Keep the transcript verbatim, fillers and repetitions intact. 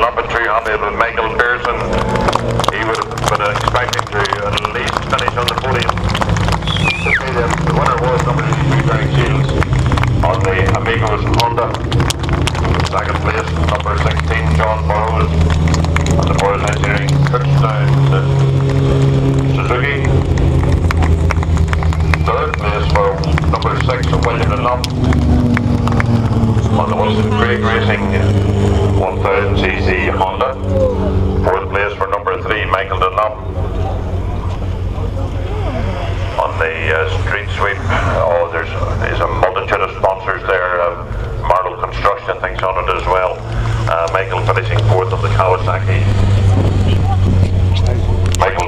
number two Honda with Michael Pearson. He would have been expecting to at least finish on the podium. The, the winner was number eighty-two Greg Sheils on the Amigos Honda. Second place, number sixteen John Burrows on the Burrows Engineering Kutztown Suzuki. Third place for number six William Dunlop on the Wilson Craig Racing one thousand c c Honda. Fourth place for number three Michael Dunlop on the uh, street sweep. Oh, there's, there's a multitude of sponsors there. Uh, Marlow Construction things on it as well. Uh, Michael finishing fourth on the Kawasaki. Michael